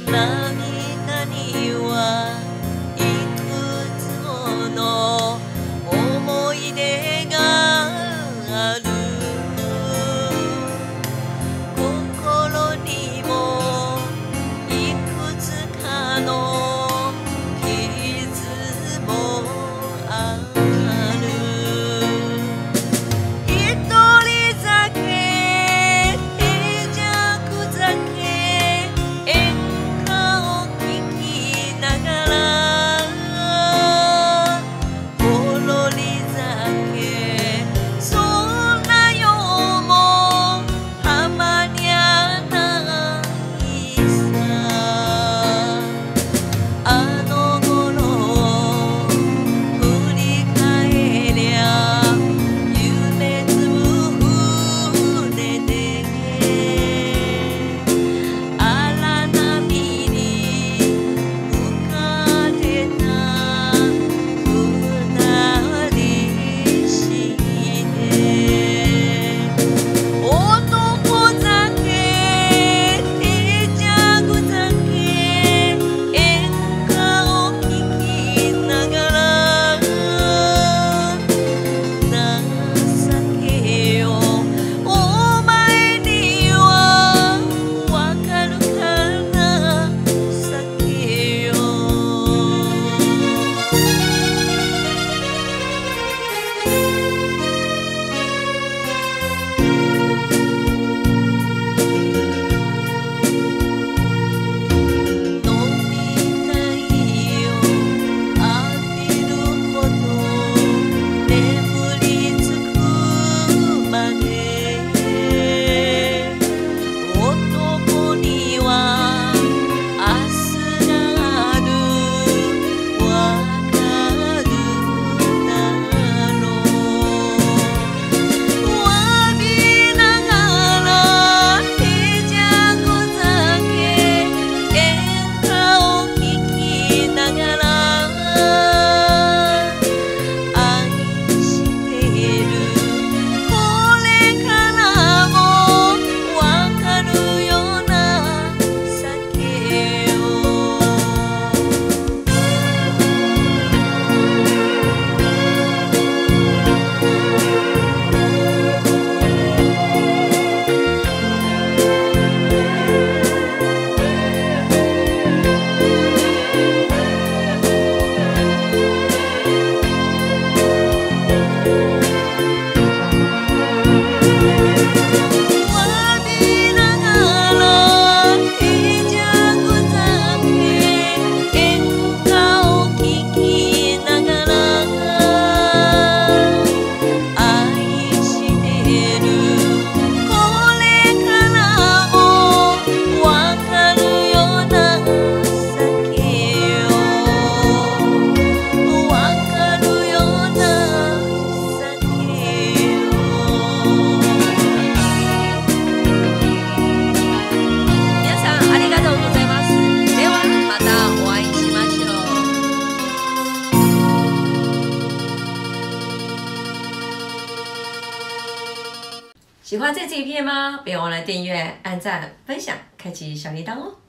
涙にはいくつもの思い出がある。心にもいくつかの傷もある。一人酒手酌酒演歌を聴きながらほろり酒そんな世もたまにゃないさ。あの頃振り返りゃ夢つぶ船で荒波に浮かれた二人して男酒手酌酒演歌を聴きながら情けよお前にはわかるかな酒よ。飲みたいよ浴びるほど眠りつくまで男には明日があるわかるだろう。わびながら手酌酒演歌を聴きながら愛してるこれからもわかるような酒よ。わびながら手酌酒演歌を聴きながら愛してるこれからもわかるような酒よ。わかるような酒よ。皆さんありがとうございます。ではまたお会いしましょう。喜欢这支影片吗？别忘了订阅、按赞、分享、开启小铃铛哦。